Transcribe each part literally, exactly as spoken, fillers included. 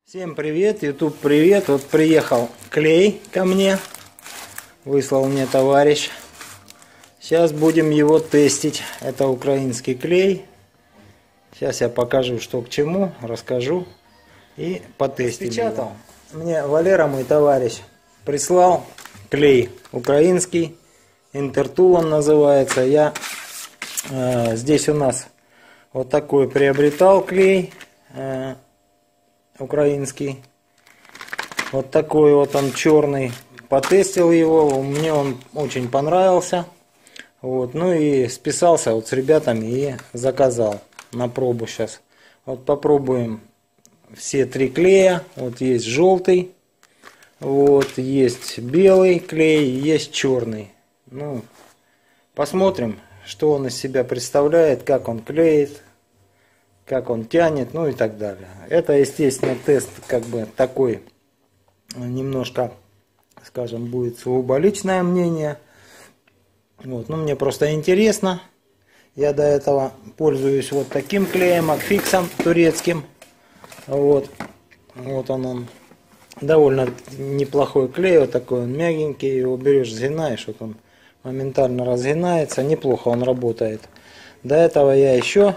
Всем привет, YouTube привет. Вот приехал клей ко мне, выслал мне товарищ. Сейчас будем его тестить. Это украинский клей. Сейчас я покажу, что к чему, расскажу и потестим. Распечатал. Мне Валера, мой товарищ, прислал клей украинский, Интертул он называется. Я э, здесь у нас вот такой приобретал клей э, украинский. Вот такой вот он черный. Потестил его, мне он очень понравился. Вот, ну и списался вот с ребятами и заказал на пробу сейчас. Вот попробуем все три клея. Вот есть желтый, вот есть белый клей, есть черный. Ну, посмотрим, что он из себя представляет, как он клеит, как он тянет, ну и так далее. Это, естественно, тест как бы такой, немножко, скажем, будет сугубо личное мнение. Вот, ну, мне просто интересно. Я до этого пользуюсь вот таким клеем, Акфиксом турецким. Вот, вот он, он. Довольно неплохой клей, вот такой он мягенький. Его берешь, сгинаешь, вот он моментально разгинается. Неплохо он работает. До этого я еще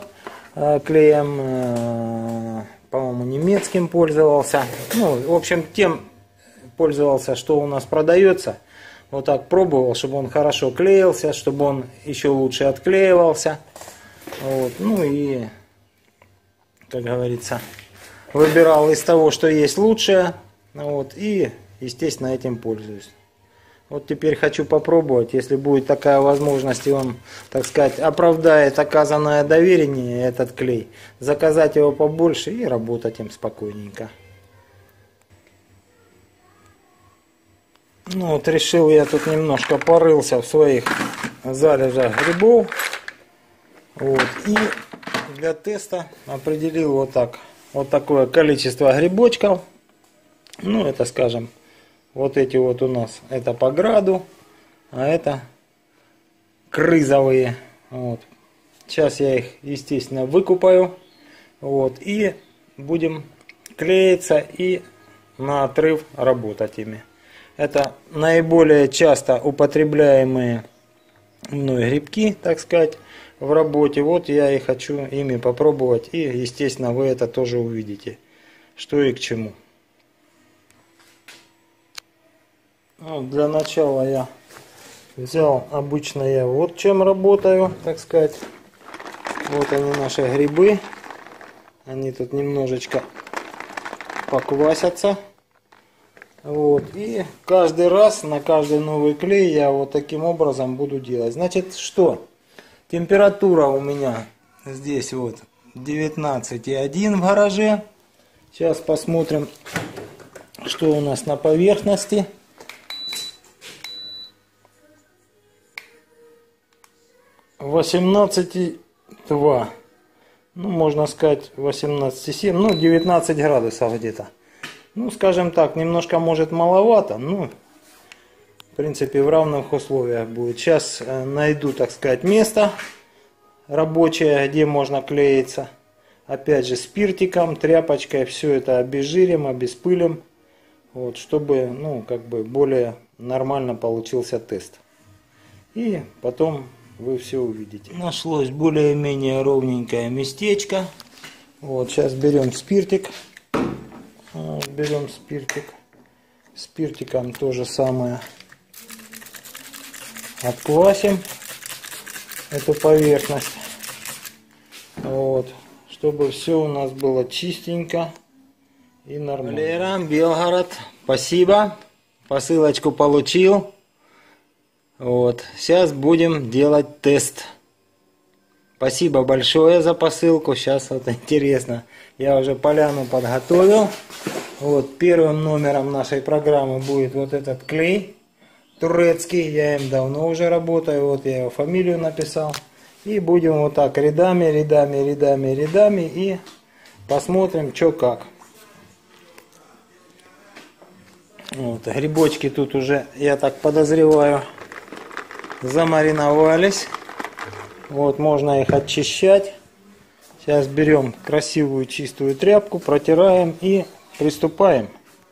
клеем, по-моему, немецким пользовался. Ну, в общем, тем пользовался, что у нас продается. Вот так пробовал, чтобы он хорошо клеился, чтобы он еще лучше отклеивался. Вот. Ну и, как говорится, выбирал из того, что есть лучшее. Вот. И, естественно, этим пользуюсь. Вот теперь хочу попробовать, если будет такая возможность, и он, так сказать, оправдает оказанное доверие, этот клей, заказать его побольше и работать им спокойненько. Ну вот решил я тут немножко порылся в своих залежах грибов. Вот, и для теста определил вот так, вот такое количество грибочков. Ну это, скажем, вот эти вот у нас, это по граду, а это крызовые. Вот. Сейчас я их, естественно, выкупаю. Вот, и будем клеиться и на отрыв работать ими. Это наиболее часто употребляемые мной грибки, так сказать, в работе. Вот я и хочу ими попробовать. И, естественно, вы это тоже увидите, что и к чему. Ну, для начала я взял, обычно я вот чем работаю, так сказать. Вот они, наши грибы. Они тут немножечко поквасятся. Вот. И каждый раз на каждый новый клей я вот таким образом буду делать. Значит, что? Температура у меня здесь вот девятнадцать и один в гараже. Сейчас посмотрим, что у нас на поверхности. восемнадцать и два. Ну, можно сказать восемнадцать и семь. Ну, девятнадцать градусов где-то. Ну, скажем так, немножко может маловато. Ну, в принципе, в равных условиях будет. Сейчас найду, так сказать, место рабочее, где можно клеиться. Опять же, спиртиком, тряпочкой. Все это обезжирим, обеспылим. Вот, чтобы, ну, как бы более нормально получился тест. И потом вы все увидите. Нашлось более-менее ровненькое местечко. Вот, сейчас берем спиртик. Вот, берем спиртик. Спиртиком то же самое. Отквасим эту поверхность. Вот, чтобы все у нас было чистенько и нормально. Валера, Белгород, спасибо. Посылочку получил. Вот, сейчас будем делать тест. Спасибо большое за посылку. Сейчас вот интересно. Я уже поляну подготовил. Вот, первым номером нашей программы будет вот этот клей турецкий. Я им давно уже работаю. Вот я его фамилию написал. И будем вот так рядами, рядами, рядами, рядами. И посмотрим, что как. Вот, грибочки тут уже, я так подозреваю, замариновались. Вот, можно их очищать. Сейчас берем красивую чистую тряпку, протираем и приступаем.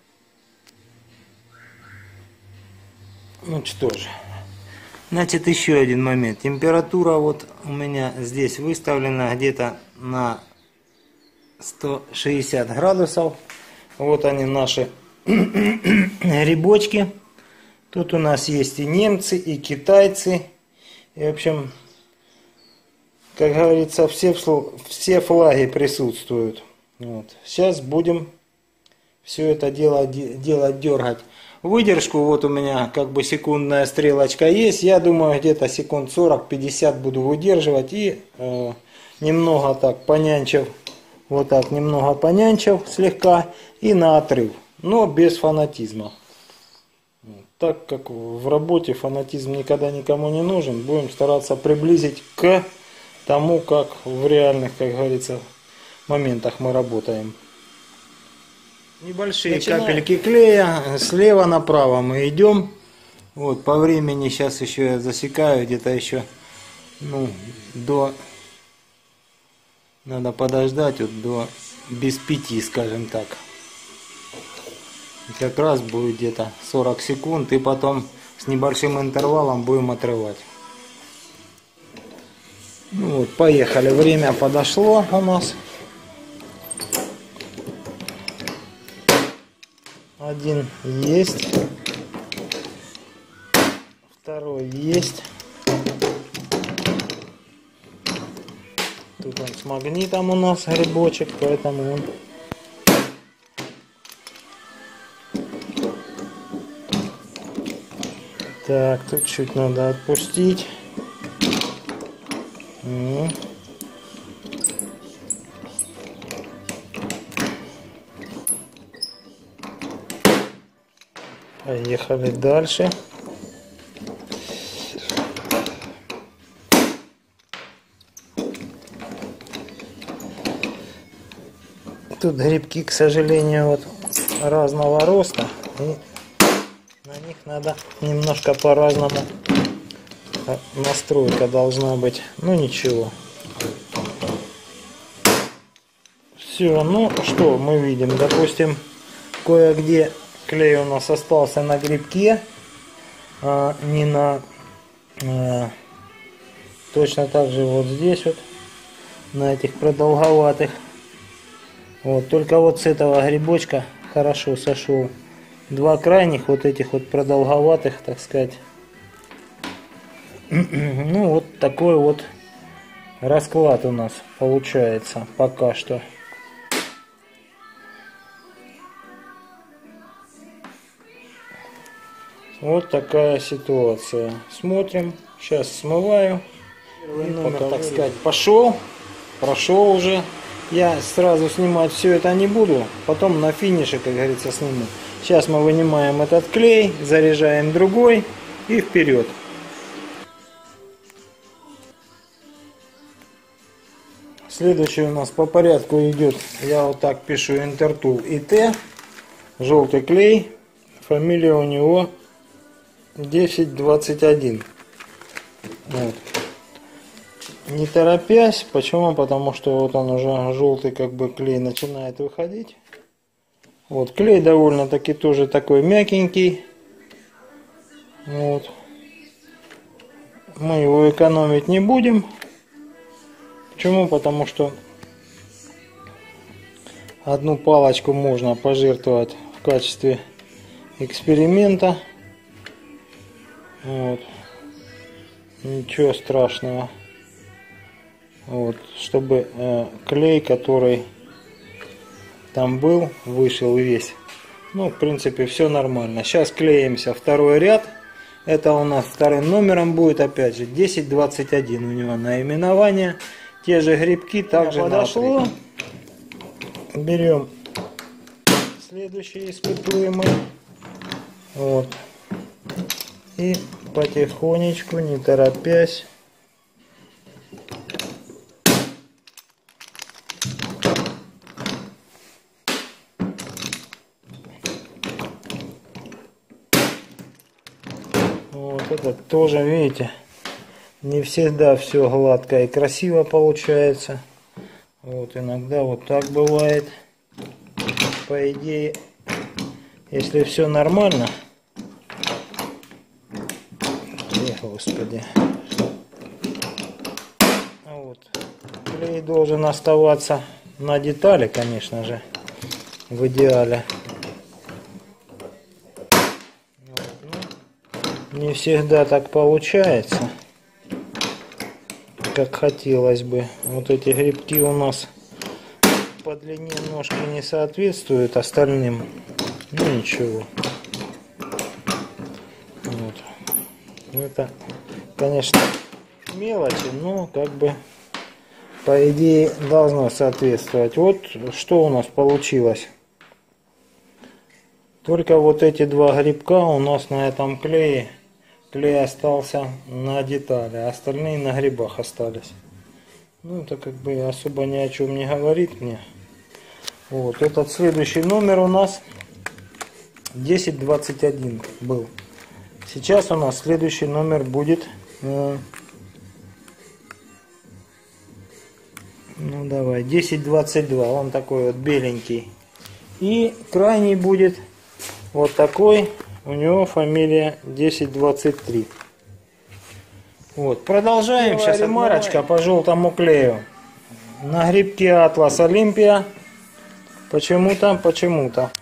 Ну что ж, значит, еще один момент. Температура вот у меня здесь выставлена где-то на сто шестьдесят градусов. Вот они, наши грибочки. Тут у нас есть и немцы, и китайцы. И, в общем, как говорится, все, все флаги присутствуют. Вот. Сейчас будем все это дело делать, дергать. Выдержку вот у меня как бы секундная стрелочка есть. Я думаю, где-то секунд сорок-пятьдесят буду выдерживать. И э, немного так понянчив, вот так немного понянчив слегка и на отрыв. Но без фанатизма. Так как в работе фанатизм никогда никому не нужен, будем стараться приблизить к тому, как в реальных, как говорится, моментах мы работаем. Небольшие Начинаем. Капельки клея, слева направо мы идем. Вот, по времени сейчас еще я засекаю, где-то еще, ну, до, надо подождать, вот до, без пяти, скажем так. Как раз будет где-то сорок секунд, и потом с небольшим интервалом будем отрывать. Ну вот, поехали, время подошло у нас. Один есть, второй есть. Тут он с магнитом у нас грибочек, поэтому он... Так, тут чуть надо отпустить. Поехали дальше. Тут грибки, к сожалению, вот разного роста. И на них надо немножко по-разному. Настройка должна быть. Ну ничего. Все, ну что мы видим? Допустим, кое-где клей у нас остался на грибке, а не на... А, точно так же вот здесь вот, на этих продолговатых. Вот, только вот с этого грибочка хорошо сошел. Два крайних вот этих вот продолговатых, так сказать. Ну вот такой вот расклад у нас получается пока что. Вот такая ситуация. Смотрим. Сейчас смываю. Первый номер, покажу, так сказать, пошел. Прошел уже. Я сразу снимать все это не буду. Потом на финише, как говорится, сниму. Сейчас мы вынимаем этот клей, заряжаем другой и вперед. Следующий у нас по порядку идет. Я вот так пишу Интертул И Т. Желтый клей. Фамилия у него десять двадцать один. Вот. Не торопясь. Почему? Потому что вот он уже желтый как бы клей начинает выходить. Вот клей довольно-таки тоже такой мягенький. Вот. Мы его экономить не будем. Почему? Потому что одну палочку можно пожертвовать в качестве эксперимента. Вот. Ничего страшного. Вот. Чтобы э, клей, который там был, вышел весь. Ну, в принципе, все нормально. Сейчас клеимся второй ряд. Это у нас вторым номером будет, опять же, десять двадцать один у него наименование. Те же грибки также подошло. Берем следующий испытуемый. Вот. И потихонечку, не торопясь. Вот это тоже, видите, не всегда все гладко и красиво получается. Вот иногда вот так бывает. по идее, если все нормально, ой, господи, вот, клей должен оставаться на детали, конечно же, в идеале. Вот, ну, не всегда так получается, как хотелось бы. Вот эти грибки у нас по длине ножки не соответствуют остальным. Ну ничего. Вот. Это, конечно, мелочи, но как бы по идее должно соответствовать. Вот что у нас получилось. Только вот эти два грибка у нас на этом клее. Клей остался на детали, а остальные на грибах остались. Ну, это как бы особо ни о чем не говорит мне. Вот, этот следующий номер у нас десять двадцать один был. Сейчас у нас следующий номер будет... Э, ну, давай, десять двадцать два. Он такой вот беленький. И крайний будет вот такой. У него фамилия десять двадцать три. Вот, продолжаем. Сейчас ремарочка по желтому клею. На грибке Atlas Olympia. Почему-то, почему-то.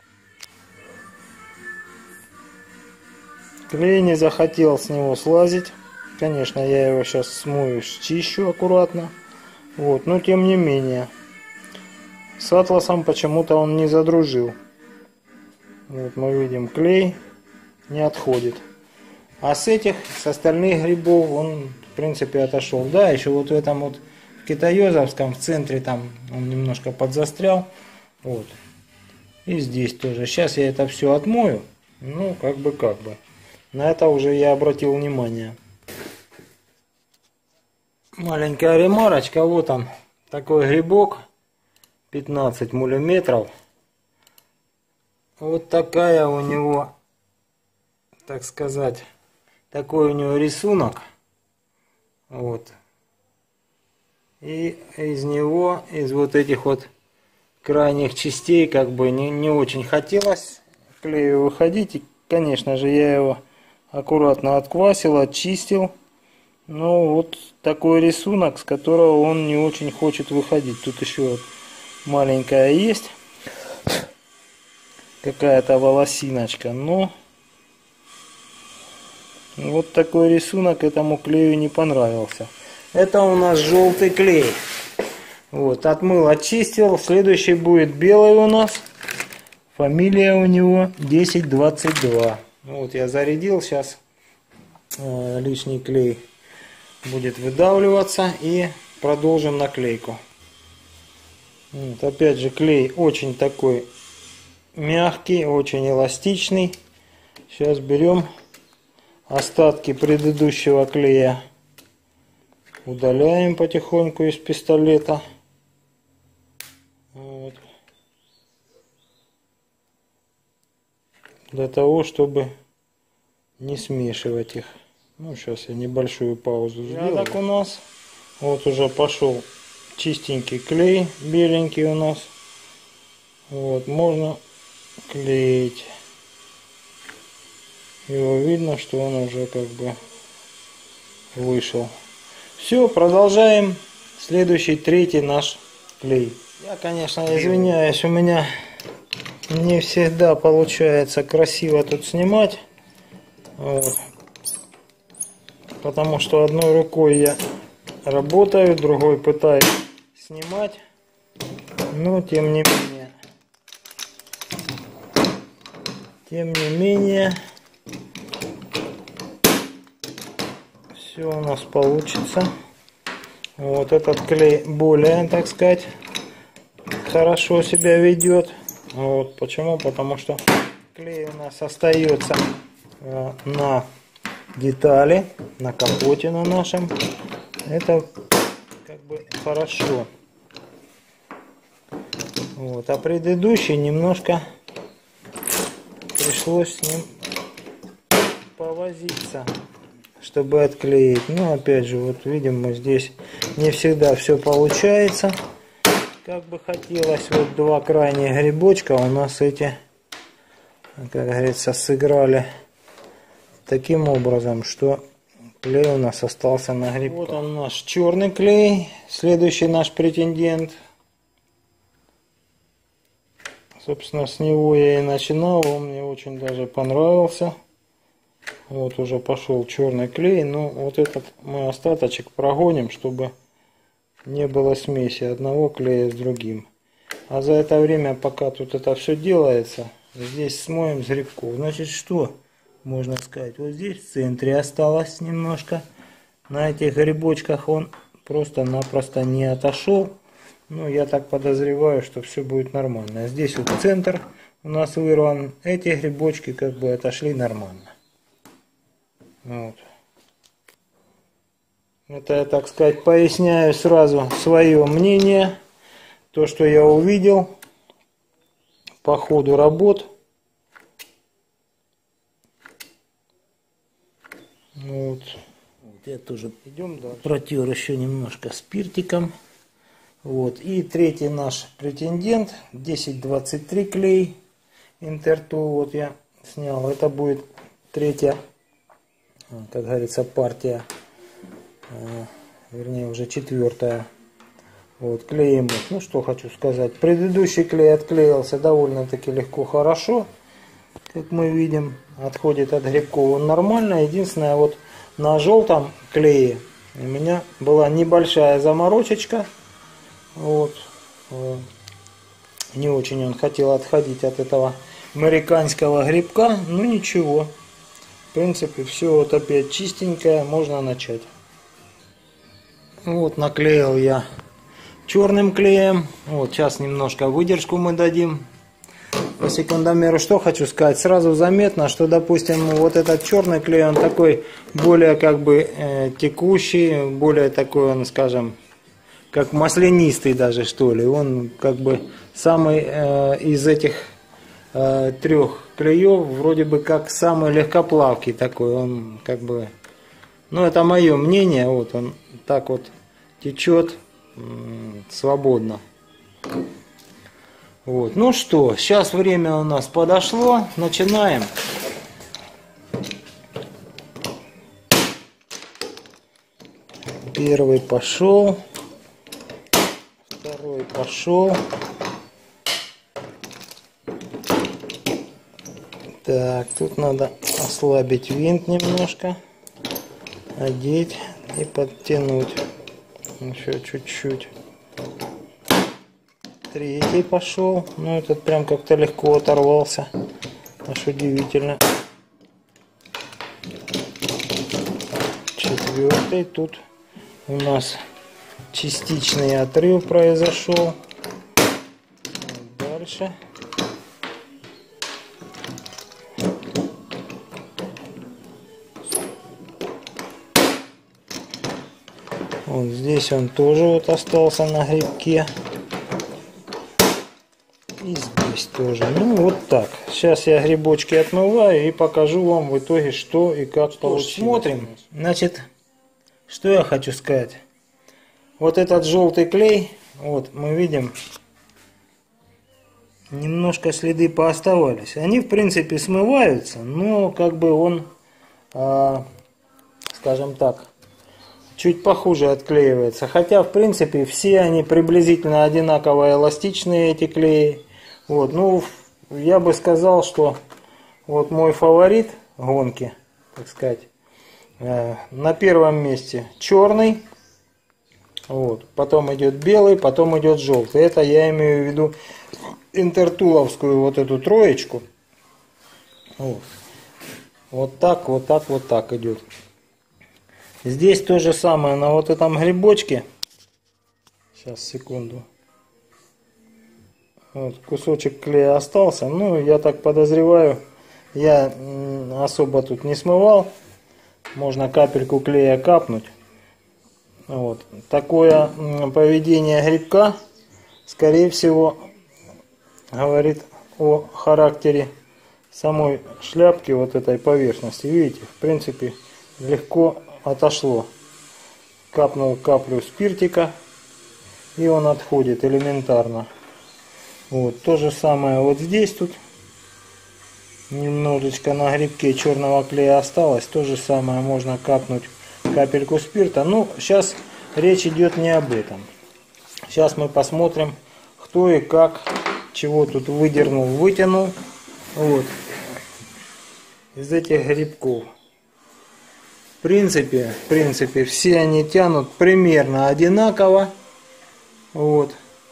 Клей не захотел с него слазить. Конечно, я его сейчас смою, счищу аккуратно. Вот, но тем не менее. С атласом почему-то он не задружил. Вот мы видим, клей не отходит. А с этих, с остальных грибов он в принципе отошел. Да, еще вот в этом вот китаёзовском в центре там он немножко подзастрял. Вот. И здесь тоже. Сейчас я это все отмою. Ну, как бы, как бы. На это уже я обратил внимание. Маленькая ремарочка. Вот он. Такой грибок. пятнадцать миллиметров. Вот такая у него, так сказать, такой у него рисунок. Вот. И из него, из вот этих вот крайних частей, как бы не, не очень хотелось клею выходить. И, конечно же, я его аккуратно отквасил, очистил. Но вот такой рисунок, с которого он не очень хочет выходить. Тут еще вот маленькая есть. Какая-то волосиночка, но вот такой рисунок этому клею не понравился. Это у нас желтый клей. Вот, отмыл, очистил. Следующий будет белый у нас. Фамилия у него десять двадцать два. Вот я зарядил, сейчас э, лишний клей будет выдавливаться и продолжим наклейку. Вот, опять же, клей очень такой мягкий, очень эластичный. Сейчас берем остатки предыдущего клея, удаляем потихоньку из пистолета. Вот. Для того, чтобы не смешивать их. Ну, сейчас я небольшую паузу сделаю. Так у нас вот уже пошел чистенький клей, беленький у нас. Вот, можно клеить. Его видно, что он уже как бы вышел. Все, продолжаем. Следующий, третий наш клей. Я, конечно, извиняюсь, у меня не всегда получается красиво тут снимать. Вот. Потому что одной рукой я работаю, другой пытаюсь снимать. Но тем не менее. Тем не менее. Все у нас получится. Вот этот клей более, так сказать, хорошо себя ведет. Вот почему? Потому что клей у нас остается э, на детали, на капоте на нашем. Это как бы хорошо. Вот, а предыдущий немножко пришлось с ним повозиться, чтобы отклеить. Ну, опять же, вот видим, мы здесь не всегда все получается. Как бы хотелось, вот два крайних грибочка у нас эти, как говорится, сыграли таким образом, что клей у нас остался на грибках. Вот он наш черный клей, следующий наш претендент. Собственно, с него я и начинал, он мне очень даже понравился. Вот уже пошел черный клей, но вот этот мы остаточек прогоним, чтобы не было смеси одного клея с другим. А за это время, пока тут это все делается, здесь смоем с грибков. Значит, что можно сказать? Вот здесь в центре осталось немножко. На этих грибочках он просто-напросто не отошел. Ну, я так подозреваю, что все будет нормально. Здесь вот центр у нас вырван. Эти грибочки как бы отошли нормально. Вот. Это я, так сказать, поясняю сразу свое мнение. То, что я увидел по ходу работ. Вот. Вот я тоже идем дальше. Протер еще немножко спиртиком. Вот. И третий наш претендент, десять двадцать три клей Интертул, вот я снял. Это будет третья, как говорится, партия, вернее уже четвертая. Вот, клеим. Ну что хочу сказать, предыдущий клей отклеился довольно-таки легко, хорошо, как мы видим, отходит от грибков он нормально. Единственное, вот на желтом клее у меня была небольшая заморочечка. Вот. Не очень он хотел отходить от этого американского грибка. Ну ничего. В принципе, все вот опять чистенькое. Можно начать. Вот наклеил я черным клеем. Вот сейчас немножко выдержку мы дадим по секундомеру. Что хочу сказать. Сразу заметно, что, допустим, вот этот черный клей, он такой более как бы э, текущий. Более такой он, скажем, как маслянистый даже, что ли. Он как бы самый э, из этих э, трех клеев вроде бы как самый легкоплавкий такой. Он как бы, ну это мое мнение, вот он так вот течет э, свободно. Вот. Ну что, сейчас время у нас подошло, начинаем. Первый пошел. Второй пошел. Так, тут надо ослабить винт немножко, одеть и подтянуть еще чуть-чуть. Третий пошел. Ну, этот прям как-то легко оторвался. Аж удивительно. Четвертый. Тут у нас частичный отрыв произошел. Дальше. Вот здесь он тоже вот остался на грибке. И здесь тоже. Ну вот так. Сейчас я грибочки отмываю и покажу вам в итоге, что и как получилось. Смотрим. Значит, что я хочу сказать. Вот этот желтый клей, вот мы видим, немножко следы пооставались. Они в принципе смываются, но как бы он, а, скажем так, чуть похуже отклеивается. Хотя в принципе все они приблизительно одинаково эластичные, эти клеи. Вот, ну я бы сказал, что вот мой фаворит гонки, так сказать, э, на первом месте черный. Вот. Потом идет белый, потом идет желтый. Это я имею в виду интертуловскую вот эту троечку. Вот. Вот так, вот так, вот так идет. Здесь то же самое на вот этом грибочке. Сейчас, секунду. Вот, кусочек клея остался. Ну, я так подозреваю, я особо тут не смывал. Можно капельку клея капнуть. Вот. Такое поведение грибка, скорее всего, говорит о характере самой шляпки, вот этой поверхности. Видите, в принципе, легко отошло. Капнул каплю спиртика и он отходит элементарно. Вот, то же самое вот здесь тут. Немножечко на грибке черного клея осталось. То же самое можно капнуть капельку спирта. Ну, сейчас речь идет не об этом. Сейчас мы посмотрим, кто и как, чего тут выдернул, вытянул. Вот. Из этих грибков. В принципе, в принципе, все они тянут примерно одинаково. Вот.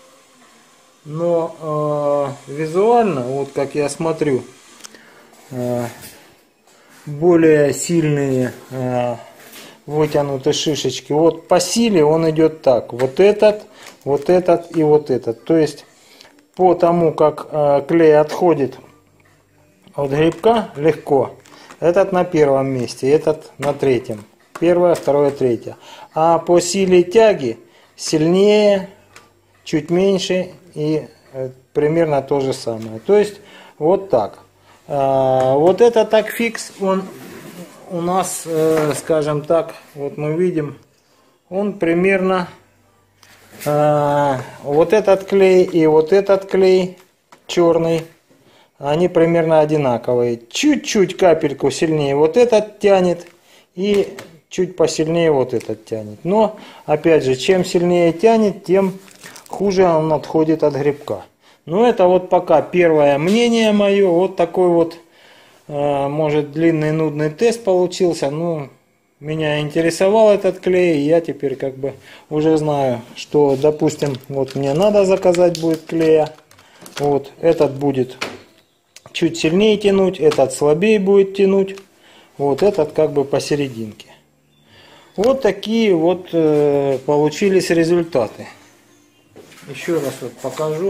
Но э, визуально, вот как я смотрю, э, более сильные э, вытянуты шишечки. Вот по силе он идет так. Вот этот, вот этот и вот этот. То есть по тому, как э, клей отходит от грибка легко, этот на первом месте, этот на третьем. Первое, второе, третье. А по силе тяги сильнее, чуть меньше и э, примерно то же самое. То есть вот так. А, вот этот такфикс, он у нас, э, скажем так, вот мы видим, он примерно э, вот этот клей и вот этот клей черный, они примерно одинаковые. Чуть-чуть капельку сильнее вот этот тянет и чуть посильнее вот этот тянет. Но опять же, чем сильнее тянет, тем хуже он отходит от грибка. Но это вот пока первое мнение мое. Вот такой вот, э, может, длинный нудный тест получился. Ну, меня интересовал этот клей. И я теперь как бы уже знаю, что, допустим, вот мне надо заказать будет клея. Вот этот будет чуть сильнее тянуть, этот слабее будет тянуть. Вот этот как бы посерединке. Вот такие вот э, получились результаты. Еще раз вот покажу.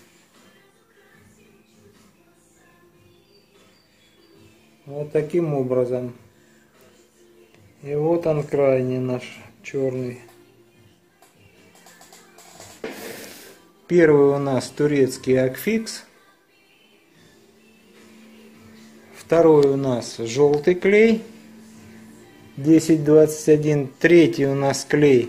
Вот таким образом. И вот он крайний наш черный. Первый у нас турецкий Акфикс. Второй у нас желтый клей десять двадцать один. Третий у нас клей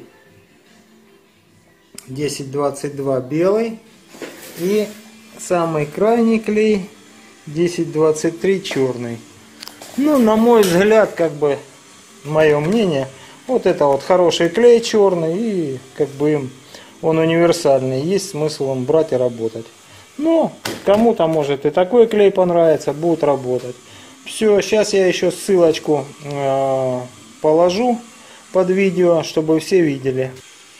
десять двадцать два белый. И самый крайний клей десять двадцать три черный. Ну, на мой взгляд, как бы, мое мнение, вот это вот хороший клей черный, и как бы им он универсальный, есть смысл им брать и работать. Но кому-то может и такой клей понравится, будет работать. Все, сейчас я еще ссылочку э, положу под видео, чтобы все видели.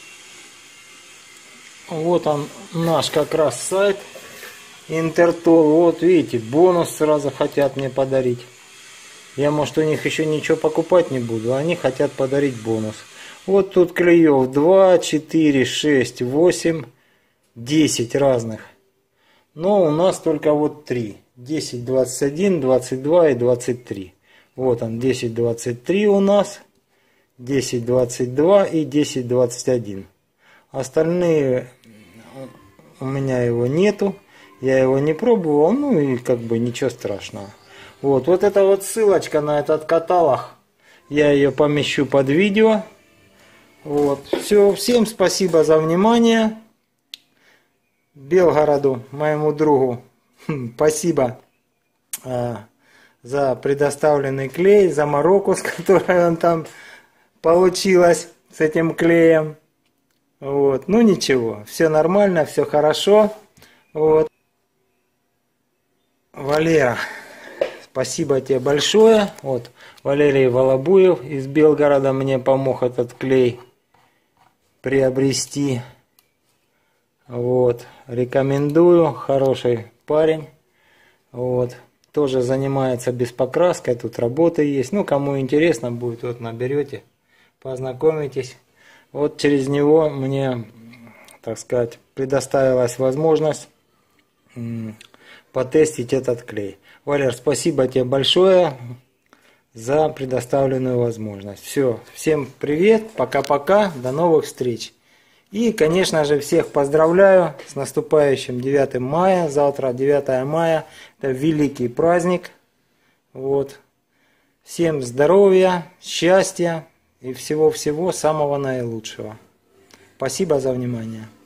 Вот он, наш как раз сайт Интертол. Вот видите, бонус сразу хотят мне подарить. Я, может, у них еще ничего покупать не буду. Они хотят подарить бонус. Вот тут клеев два, четыре, шесть, восемь, десять разных. Но у нас только вот три. десять, двадцать один, двадцать два и двадцать три. Вот он, десять, двадцать три у нас. десять, двадцать два и десять, двадцать один. Остальные у меня его нету. Я его не пробовал. Ну и как бы ничего страшного. Вот, вот эта вот ссылочка на этот каталог. Я ее помещу под видео. Вот. Все, всем спасибо за внимание. Белгороду, моему другу, спасибо а, за предоставленный клей, за мороку, с которой он там получилось с этим клеем. Вот. Ну ничего, все нормально, все хорошо. Вот. Валера, спасибо тебе большое. Вот, Валерий Волобуев из Белгорода мне помог этот клей приобрести. Вот, рекомендую, хороший парень. Вот, тоже занимается беспокраской, тут работы есть. Ну, кому интересно будет, вот наберете, познакомитесь. Вот через него мне, так сказать, предоставилась возможность потестить этот клей. Валер, спасибо тебе большое за предоставленную возможность. Все, всем привет, пока-пока, до новых встреч. И, конечно же, всех поздравляю с наступающим девятым мая. Завтра девятое мая, это великий праздник. Вот. Всем здоровья, счастья и всего-всего самого наилучшего. Спасибо за внимание.